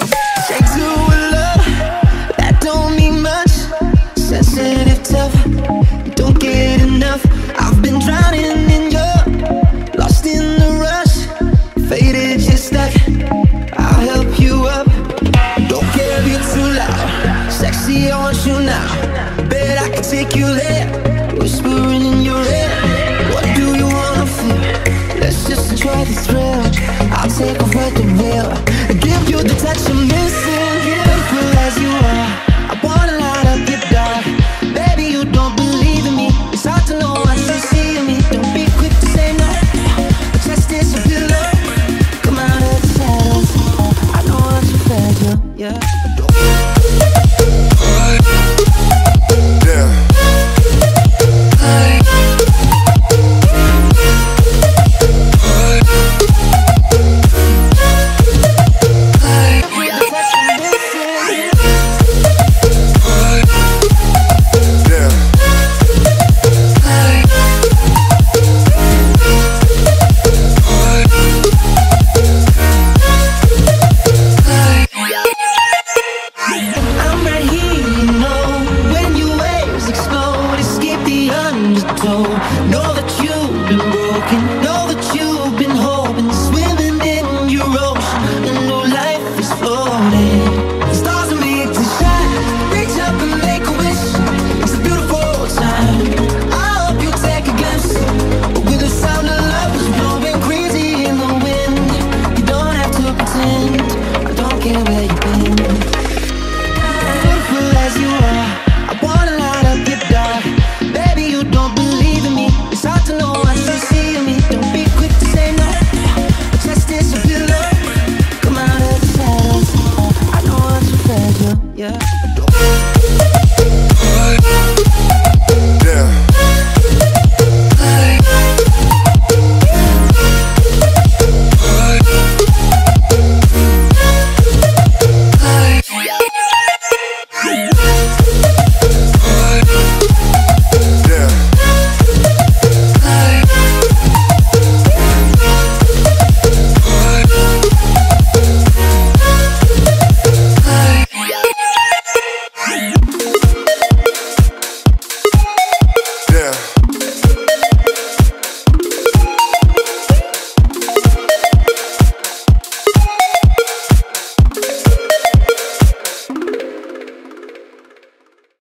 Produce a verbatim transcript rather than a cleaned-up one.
Straight to a love that don't mean much. Sensitive, tough, don't get enough. I've been drowning in your, lost in the rush, faded, you're stuck. I'll help you up. Don't care if you're too loud. Sexy, I want you now. Bet I can take you there. Whispering in your ear. What do you wanna feel? Let's just enjoy the thrill. I'll take off what the veil, give you the touch I'm missing. Beautiful as you are, I wanna light up your dark. Baby, you don't believe in me. It's hard to know what you see in me. Don't be quick to say no, but just disappear. Come out of the shadows. I know what you fed you, yeah.